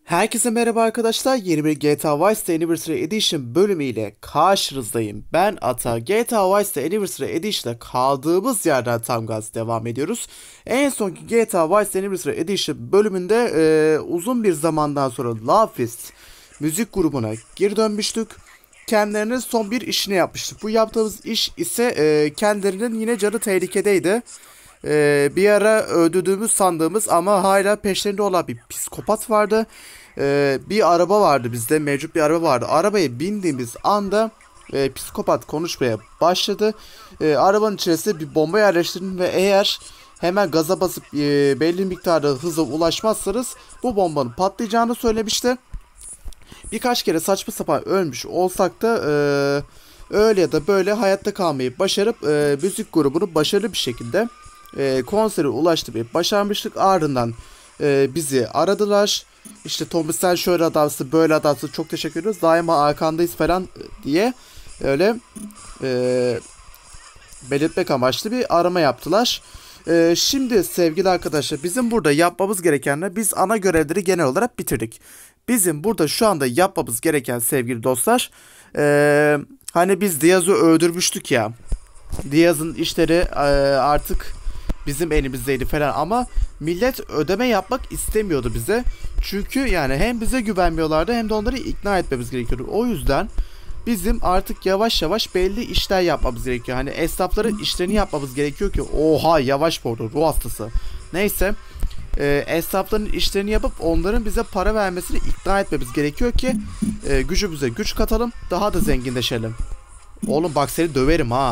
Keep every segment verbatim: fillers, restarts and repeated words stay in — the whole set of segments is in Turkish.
Herkese merhaba arkadaşlar. Yeni bir G T A Vice City Anniversary Edition bölümüyle karşınızdayım. Ben Ata. G T A Vice City Anniversary Edition'da kaldığımız yerden tam gaz devam ediyoruz. En sonki G T A Vice City Anniversary Edition bölümünde e, uzun bir zamandan sonra Love Fist müzik grubuna geri dönmüştük. Kendilerinin son bir işini yapmıştık. Bu yaptığımız iş ise e, kendilerinin yine canı tehlikedeydi. Ee, bir ara öldürdüğümüz sandığımız ama hala peşlerinde olan bir psikopat vardı. Ee, bir araba vardı bizde, mevcut bir araba vardı. Arabaya bindiğimiz anda e, psikopat konuşmaya başladı. E, arabanın içerisine bir bomba yerleştirdim ve eğer hemen gaza basıp e, belli miktarda hıza ulaşmazsanız bu bombanın patlayacağını söylemişti. Birkaç kere saçma sapan ölmüş olsak da e, öyle ya da böyle hayatta kalmayı başarıp e, müzik grubunu başarılı bir şekilde e, konsere ulaştırmayı başarmıştık. Ardından e, bizi aradılar. İşte Tommy sen şöyle adamsın, böyle adamsın, çok teşekkür ediyoruz, daima arkandayız falan diye öyle e, belirtmek amaçlı bir arama yaptılar. E, şimdi sevgili arkadaşlar, bizim burada yapmamız gerekenler, biz ana görevleri genel olarak bitirdik. Bizim burada şu anda yapmamız gereken sevgili dostlar, e, hani biz Diaz'ı öldürmüştük ya. Diaz'ın işleri e, artık bizim elimizdeydi falan ama millet ödeme yapmak istemiyordu bize. Çünkü yani hem bize güvenmiyorlardı hem de onları ikna etmemiz gerekiyordu. O yüzden bizim artık yavaş yavaş belli işler yapmamız gerekiyor. Hani esnafların işlerini yapmamız gerekiyor ki oha yavaş bu arada, ruh hastası. Neyse e, esnafların işlerini yapıp onların bize para vermesini ikna etmemiz gerekiyor ki e, gücümüze güç katalım, daha da zenginleşelim. Oğlum bak seni döverim ha.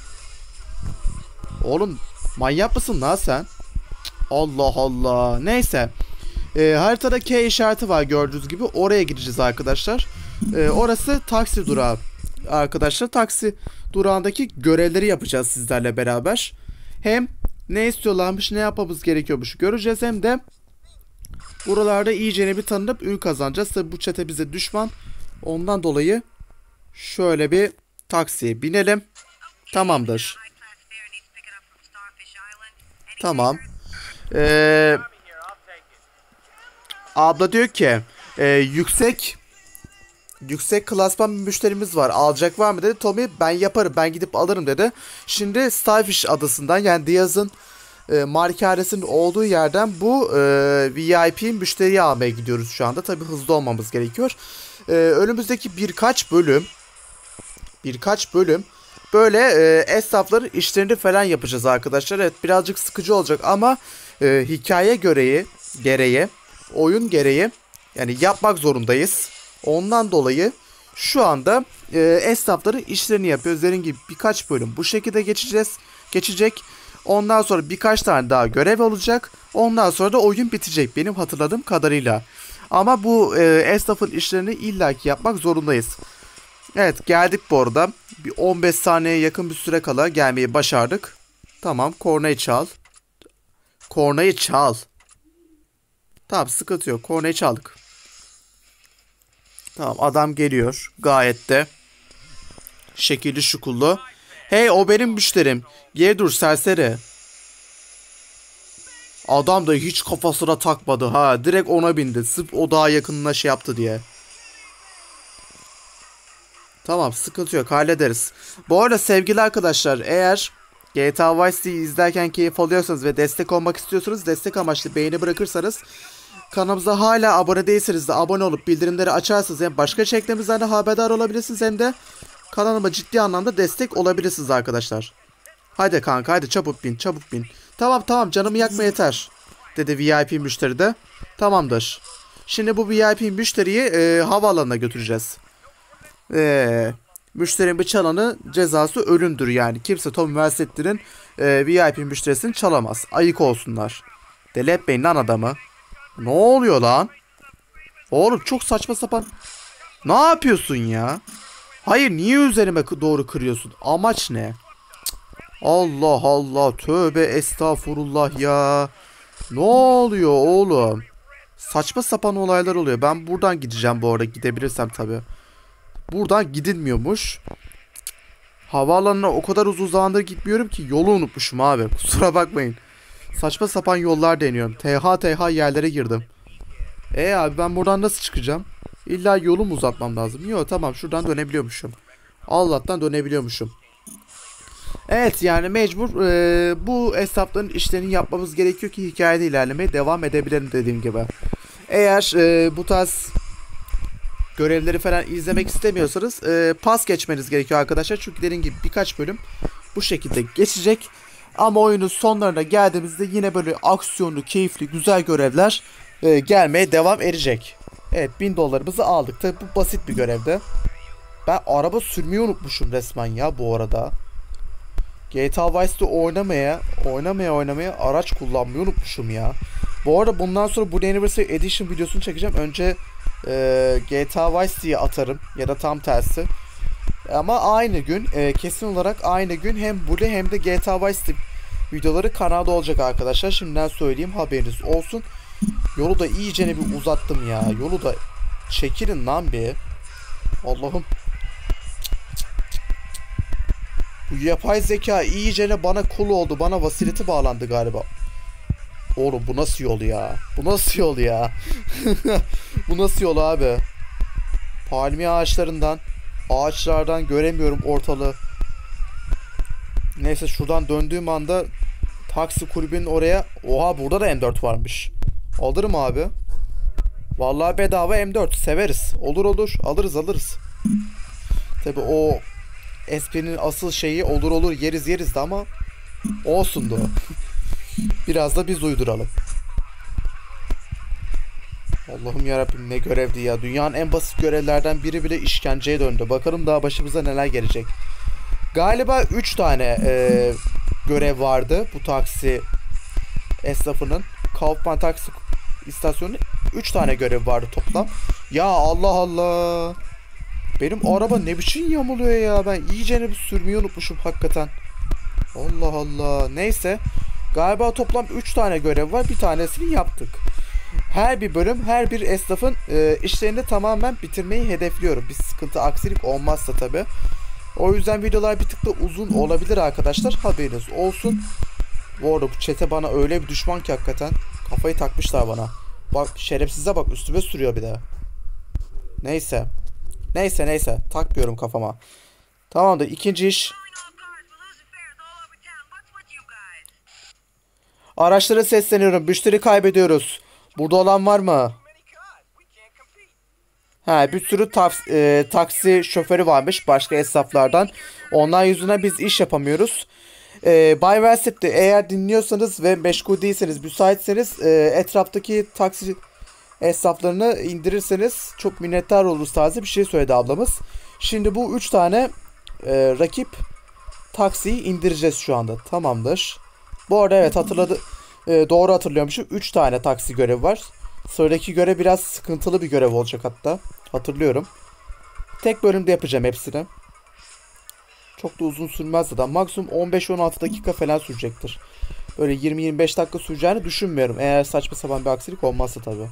Oğlum manyak mısın lan sen? Allah Allah. Neyse. Ee, haritada K işareti var gördüğünüz gibi. Oraya gideceğiz arkadaşlar. Ee, orası taksi durağı. Arkadaşlar taksi durağındaki görevleri yapacağız sizlerle beraber. Hem ne istiyorlarmış, ne yapmamız gerekiyormuş göreceğiz, hem de buralarda iyicene bir tanınıp ün kazanacağız. Tabi bu çete bize düşman. Ondan dolayı şöyle bir taksiye binelim. Tamamdır. Tamam. Ee, abla diyor ki e, yüksek yüksek klasman bir müşterimiz var. Alacak var mı dedi. Tommy ben yaparım, ben gidip alırım dedi. Şimdi Starfish adasından, yani Diaz'ın e, malikanesinin olduğu yerden bu e, V I P müşteriyi almaya gidiyoruz şu anda. Tabi hızlı olmamız gerekiyor. E, önümüzdeki birkaç bölüm birkaç bölüm böyle e, esnafların işlerini falan yapacağız arkadaşlar. Evet, birazcık sıkıcı olacak ama e, hikaye gereği, gereği, oyun gereği yani yapmak zorundayız. Ondan dolayı şu anda e, esnafların işlerini yapıyoruz. Dediğim gibi birkaç bölüm bu şekilde geçeceğiz, geçecek. Ondan sonra birkaç tane daha görev olacak. Ondan sonra da oyun bitecek benim hatırladığım kadarıyla. Ama bu e, esnafın işlerini illaki yapmak zorundayız. Evet, geldik bu arada. Bir on beş saniyeye yakın bir süre kala gelmeyi başardık. Tamam, kornayı çal. Kornayı çal. Tamam, sıkıntı yok. Kornayı çaldık. Tamam, adam geliyor. Gayet de şekilli şukullu. Hey, o benim müşterim. Geri dur serseri. Adam da hiç kafasına takmadı ha. Direkt ona bindi. Sırf o daha yakınına şey yaptı diye. Tamam, sıkıntı yok, hallederiz. Bu arada sevgili arkadaşlar, eğer G T A Vice City'yi izlerken keyif alıyorsanız ve destek olmak istiyorsanız, destek amaçlı beğeni bırakırsanız, kanalımıza hala abone değilseniz de abone olup bildirimleri açarsanız hem başka içeriklerimizden de haberdar olabilirsiniz, hem de kanalıma ciddi anlamda destek olabilirsiniz arkadaşlar. Haydi kanka, haydi çabuk bin, çabuk bin. Tamam tamam, canımı yakma yeter dedi V I P müşteri de. Tamamdır. Şimdi bu V I P müşteriyi e, havaalanına götüreceğiz. Ee, müşterinin bir çalanı cezası ölümdür yani. Kimse Tom Versetti'nin e, V I P müşterisini çalamaz. Ayık olsunlar. Deli etmeyin lan adamı. Ne oluyor lan? Oğlum çok saçma sapan. Ne yapıyorsun ya? Hayır, niye üzerime doğru kırıyorsun? Amaç ne? Cık. Allah Allah, tövbe estağfurullah ya. Ne oluyor oğlum? Saçma sapan olaylar oluyor. Ben buradan gideceğim bu arada, gidebilirsem tabii. Buradan gidilmiyormuş. Havaalanına o kadar uzun zamandır gitmiyorum ki yolu unutmuşum abi. Kusura bakmayın. Saçma sapan yollar deniyorum. T H T H yerlere girdim. E abi ben buradan nasıl çıkacağım? İlla yolumu uzatmam lazım. Yok tamam, şuradan dönebiliyormuşum. Allah'tan dönebiliyormuşum. Evet yani mecbur e, bu hesapların işlerini yapmamız gerekiyor ki hikayede ilerlemeye devam edebilirim dediğim gibi. Eğer e, bu tarz görevleri falan izlemek istemiyorsanız e, pas geçmeniz gerekiyor arkadaşlar. Çünkü dediğim gibi birkaç bölüm bu şekilde geçecek. Ama oyunun sonlarına geldiğimizde yine böyle aksiyonlu, keyifli, güzel görevler e, gelmeye devam edecek. Evet, bin dolarımızı aldık. Tabi bu basit bir görevde. Ben araba sürmeyi unutmuşum resmen ya bu arada. G T A Vice'de oynamaya, oynamaya oynamaya araç kullanmayı unutmuşum ya. Bu arada bundan sonra bu Anniversary Edition videosunu çekeceğim. Önce e, G T A Vice diye atarım ya da tam tersi. Ama aynı gün, e, kesin olarak aynı gün hem bu hem de G T A Vice videoları kanalda olacak arkadaşlar. Şimdiden söyleyeyim, haberiniz olsun. Yolu da iyicene bir uzattım ya. Yolu da çekilin lan bir. Allah'ım. Bu yapay zeka iyicene bana kul oldu. Bana vasileti bağlandı galiba. Oğlum bu nasıl yol ya? Bu nasıl yol ya? Bu nasıl yol abi? Palmiye ağaçlarından, ağaçlardan göremiyorum ortalığı. Neyse, şuradan döndüğüm anda taksi kulübünün oraya... Oha, burada da M dört varmış. Alırım abi. Vallahi bedava M dört severiz. Olur olur, alırız alırız. Tabi o esprinin asıl şeyi olur olur yeriz yeriz de ama olsun da o. Biraz da biz uyduralım. Allah'ım yarabbim, ne görevdi ya. Dünyanın en basit görevlerden biri bile işkenceye döndü. Bakalım daha başımıza neler gelecek. Galiba üç tane e, görev vardı bu taksi esnafının. Kaufman taksi istasyonu üç tane görev vardı toplam. Ya Allah Allah. Benim araba ne biçim yamuluyor ya. Ben iyicene bir sürmeyi unutmuşum hakikaten. Allah Allah. Neyse. Galiba toplam üç tane görev var. Bir tanesini yaptık. Her bir bölüm, her bir esnafın e, işlerini tamamen bitirmeyi hedefliyorum. Bir sıkıntı, aksilik olmazsa tabi. O yüzden videolar bir tık da uzun olabilir arkadaşlar. Haberiniz olsun. Bu arada bu çete bana öyle bir düşman ki hakikaten. Kafayı takmışlar bana. Bak şerefsize bak, üstüme sürüyor bir de. Neyse. Neyse neyse. Takmıyorum kafama. Tamamdır. İkinci iş. Araçlara sesleniyorum. Müşteri kaybediyoruz. Burada olan var mı? Ha, bir sürü taks e, taksi şoförü varmış başka esnaflardan. Onlar yüzünden biz iş yapamıyoruz. E, Bay Velset'te eğer dinliyorsanız ve meşgul değilseniz, müsaitseniz e, etraftaki taksi esnaflarını indirirseniz çok minnettar oluruz tarzı bir şey söyledi ablamız. Şimdi bu üç tane e, rakip taksiyi indireceğiz şu anda. Tamamdır. Bu arada evet, hatırladı, e, doğru hatırlıyormuşum. üç tane taksi görevi var. Sıradaki görev biraz sıkıntılı bir görev olacak hatta. Hatırlıyorum. Tek bölümde yapacağım hepsini. Çok da uzun sürmez zaten. Maksimum on beş on altı dakika falan sürecektir. Böyle yirmi yirmi beş dakika süreceğini düşünmüyorum. Eğer saçma sapan bir aksilik olmazsa tabii.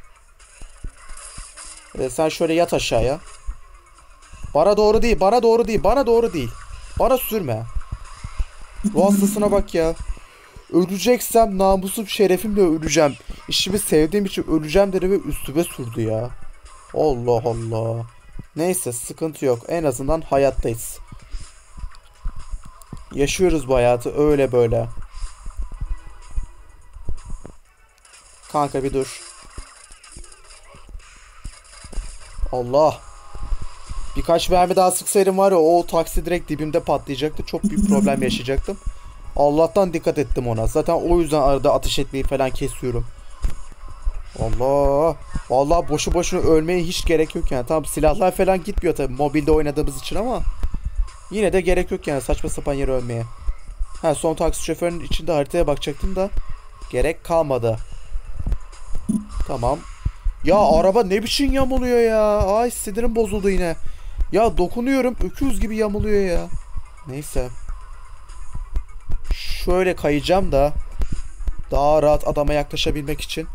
Ee, sen şöyle yat aşağıya. Bana doğru değil, bana doğru değil, bana doğru değil. Bana sürme. Bu hastasına bak ya. Öleceksem namusum şerefimle öleceğim. İşimi sevdiğim için öleceğim dedi ve üstüme sürdü ya. Allah Allah. Neyse, sıkıntı yok. En azından hayattayız. Yaşıyoruz bu hayatı öyle böyle. Kanka bir dur. Allah. Birkaç mermi daha sıksaydım var ya, o taksi direkt dibimde patlayacaktı. Çok büyük problem yaşayacaktım. Allah'tan dikkat ettim ona. Zaten o yüzden arada ateş etmeyi falan kesiyorum. Allah. Vallahi boşu boşuna ölmeye hiç gerek yok yani. Tamam, silahlar falan gitmiyor tabii mobilde oynadığımız için ama yine de gerek yok yani saçma sapan yere ölmeye. Ha, son taksi şoförünün içinde haritaya bakacaktım da gerek kalmadı. Tamam. Ya araba ne biçim yamuluyor ya. Ay sinirim bozuldu yine. Ya dokunuyorum, öküz gibi yamuluyor ya. Neyse. Şöyle kayacağım da daha rahat adama yaklaşabilmek için.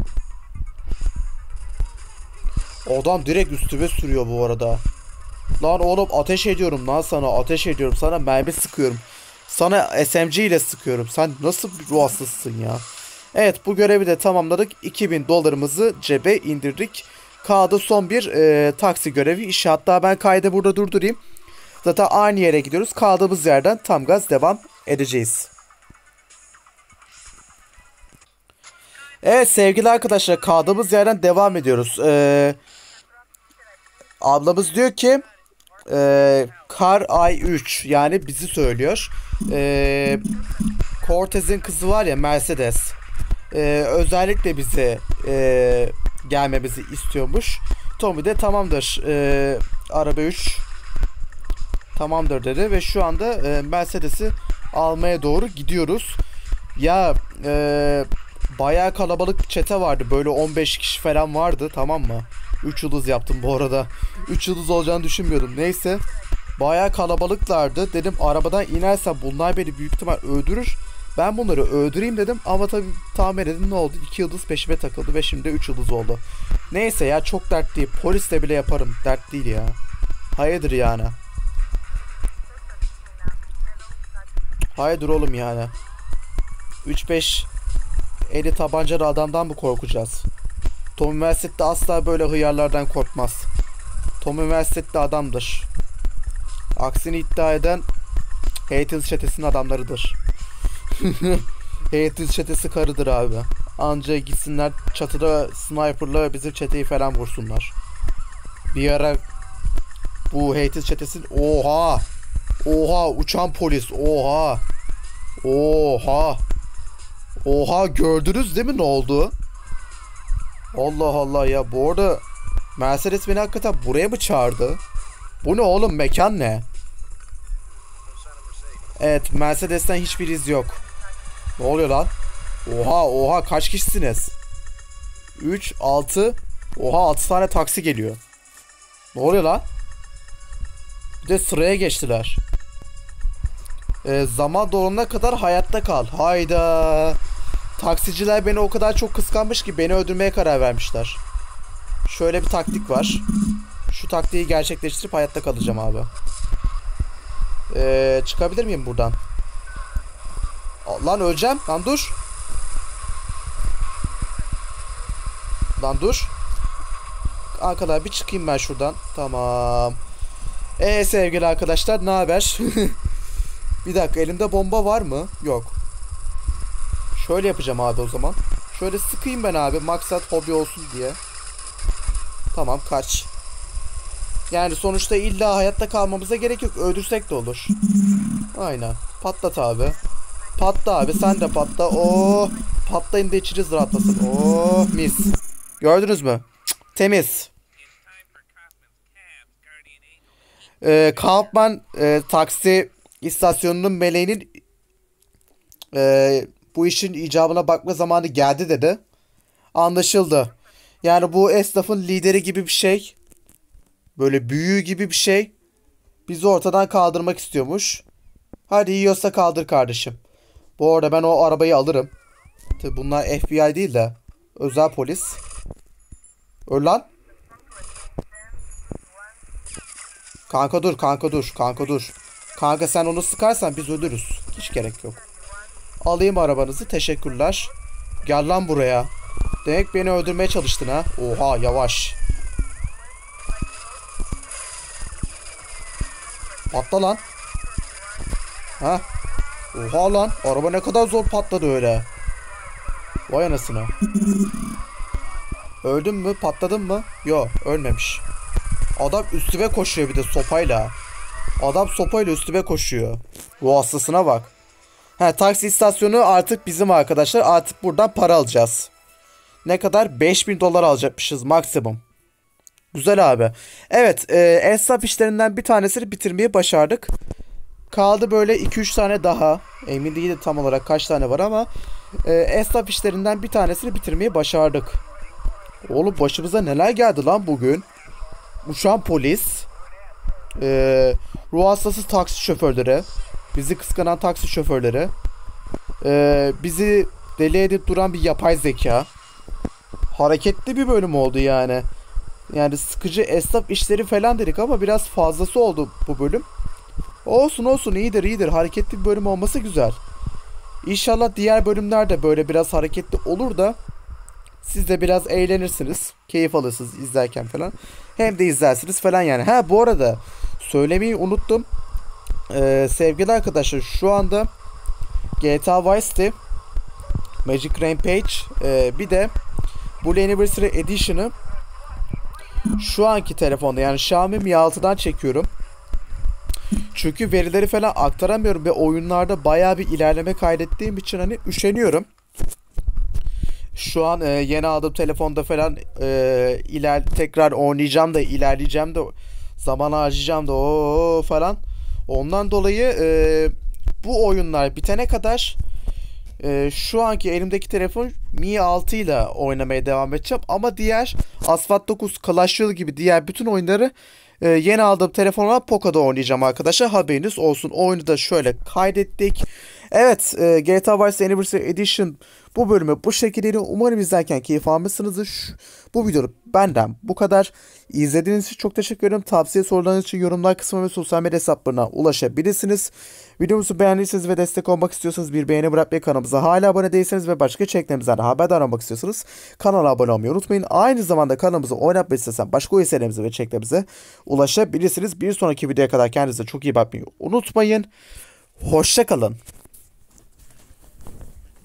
Adam direkt üstüme sürüyor bu arada. Lan oğlum, ateş ediyorum lan sana, ateş ediyorum sana, mermi sıkıyorum. Sana S M G ile sıkıyorum. Sen nasıl bir ruh hastasısın ya? Evet, bu görevi de tamamladık. iki bin dolarımızı cebe indirdik. Kaldı son bir e, taksi görevi işi. Hatta ben kaydı burada durdurayım. Zaten aynı yere gidiyoruz. Kaldığımız yerden tam gaz devam edeceğiz. Evet sevgili arkadaşlar, kaldığımız yerden devam ediyoruz. Ee, ablamız diyor ki e, Kar Ay üç, yani bizi söylüyor. Ee, Cortez'in kızı var ya, Mercedes. Ee, özellikle bize e, gelmemizi istiyormuş. Tommy de tamamdır, e, araba üç tamamdır dedi ve şu anda e, Mercedes'i almaya doğru gidiyoruz. Ya e, bayağı kalabalık bir çete vardı, böyle on beş kişi falan vardı, tamam mı? üç yıldız yaptım bu arada. üç yıldız olacağını düşünmüyordum, neyse. Bayağı kalabalıklardı. Dedim arabadan inersem bunlar beni büyük ihtimal öldürür. Ben bunları öldüreyim dedim ama tabii tahmin edin ne oldu? iki yıldız peşime takıldı ve şimdi üç yıldız oldu. Neyse ya, çok dert değil. Polisle bile yaparım. Dert değil ya. Hayırdır yani. Hayırdır oğlum yani. üç beş eli tabancalı adamdan mı korkacağız? Tommy Merced de asla böyle hıyarlardan korkmaz. Tommy Merced de adamdır. Aksini iddia eden Haters çetesinin adamlarıdır. Haters çetesi karıdır abi. Anca gitsinler çatıda sniper'la bizim çeteyi falan vursunlar. Bir ara bu Haters çetesinin oha oha uçan polis, oha oha oha, gördünüz değil mi ne oldu? Allah Allah ya, bu arada Mercedes beni hakikaten buraya mı çağırdı? Bu ne oğlum, mekan ne? Evet, Mercedes'ten hiçbir iz yok. Ne oluyor lan? Oha oha, kaç kişisiniz? üç, altı. Oha, altı tane taksi geliyor. Ne oluyor lan? Bir de sıraya geçtiler. Ee, zaman dolana kadar hayatta kal. Hayda. Taksiciler beni o kadar çok kıskanmış ki beni öldürmeye karar vermişler. Şöyle bir taktik var. Şu taktiği gerçekleştirip hayatta kalacağım abi. Ee, çıkabilir miyim buradan? Lan öleceğim. Lan dur. Lan dur. Arkadaşlar bir çıkayım ben şuradan. Tamam. Eee sevgili arkadaşlar, ne haber? Bir dakika, elimde bomba var mı? Yok. Şöyle yapacağım abi o zaman. Şöyle sıkayım ben abi. Maksat hobi olsun diye. Tamam, kaç. Yani sonuçta illa hayatta kalmamıza gerek yok. Öldürsek de olur. Aynen. Patlat abi. Patla abi, sen de patla. Oh. Patlayın da içiniz rahatlasın. Oh mis. Gördünüz mü? Cık, temiz. Ee, Kampman e, taksi istasyonunun meleğinin e, bu işin icabına bakma zamanı geldi dedi. Anlaşıldı. Yani bu esnafın lideri gibi bir şey. Böyle büyüğü gibi bir şey. Bizi ortadan kaldırmak istiyormuş. Hadi yiyorsa kaldır kardeşim. Bu arada ben o arabayı alırım. Tabi bunlar F B I değil de özel polis. Öl lan. Kanka dur, kanka dur, kanka dur. Kanka sen onu sıkarsan biz ölürüz. Hiç gerek yok. Alayım arabanızı, teşekkürler. Gel lan buraya. Demek beni öldürmeye çalıştın ha. Oha, yavaş. Patla lan. Ha? Oha lan. Araba ne kadar zor patladı öyle. Vay anasını. Öldün mü? Patladın mı? Yo, ölmemiş. Adam üstüme koşuyor bir de sopayla. Adam sopayla üstüme koşuyor. Bu hastasına bak. Ha, taksi istasyonu artık bizim arkadaşlar. Artık buradan para alacağız. Ne kadar? beş bin dolar alacakmışız maksimum. Güzel abi. Evet, e, esnaf işlerinden bir tanesini bitirmeyi başardık. Kaldı böyle iki üç tane daha. Emin değilim tam olarak kaç tane var ama e, esnaf işlerinden bir tanesini bitirmeyi başardık. Oğlum başımıza neler geldi lan bugün. Uçan polis. E, ruh hastası taksi şoförleri. Bizi kıskanan taksi şoförleri. E, bizi deli edip duran bir yapay zeka. Hareketli bir bölüm oldu yani. Yani sıkıcı esnaf işleri falan dedik ama biraz fazlası oldu bu bölüm. Olsun olsun, iyidir iyidir. Hareketli bir bölüm olması güzel. İnşallah diğer bölümlerde böyle biraz hareketli olur da siz de biraz eğlenirsiniz. Keyif alırsınız izlerken falan. Hem de izlersiniz falan yani. Ha bu arada söylemeyi unuttum. Ee, sevgili arkadaşlar şu anda G T A Vice City, Magic Rampage e, bir de Bully Anniversary Edition'ı şu anki telefonda yani Xiaomi Mi altıdan çekiyorum. Çünkü verileri falan aktaramıyorum ve oyunlarda bayağı bir ilerleme kaydettiğim için hani üşeniyorum. Şu an e, yeni aldığım telefonda falan e, iler tekrar oynayacağım da ilerleyeceğim de zaman harcayacağım da o falan. Ondan dolayı e, bu oyunlar bitene kadar e, şu anki elimdeki telefon Mi altı ile oynamaya devam edeceğim. Ama diğer Asphalt dokuz, Clash Royale gibi diğer bütün oyunları e, yeni aldığım telefonla Poco'da oynayacağım arkadaşlar. Haberiniz olsun. Oyunu da şöyle kaydettik. Evet, e, G T A Vice Anniversary Edition bu bölümü bu şekilde. Umarım izlerken keyif almışsınızdır. Şu, bu videoda benden bu kadar. İzlediğiniz için çok teşekkür ederim. Tavsiye sorularınız için yorumlar kısmına ve sosyal medya hesaplarına ulaşabilirsiniz. Videomuzu beğendiyseniz ve destek olmak istiyorsanız bir beğeni bırakmayı, kanalımıza hala abone değilseniz ve başka içeriklerimizden de haberdar olmak istiyorsanız kanala abone olmayı unutmayın. Aynı zamanda kanalımıza oynatmayı istesen başka oyun serilerimize ve içeriklerimize ulaşabilirsiniz. Bir sonraki videoya kadar kendinize çok iyi bakmayı unutmayın. Hoşça kalın.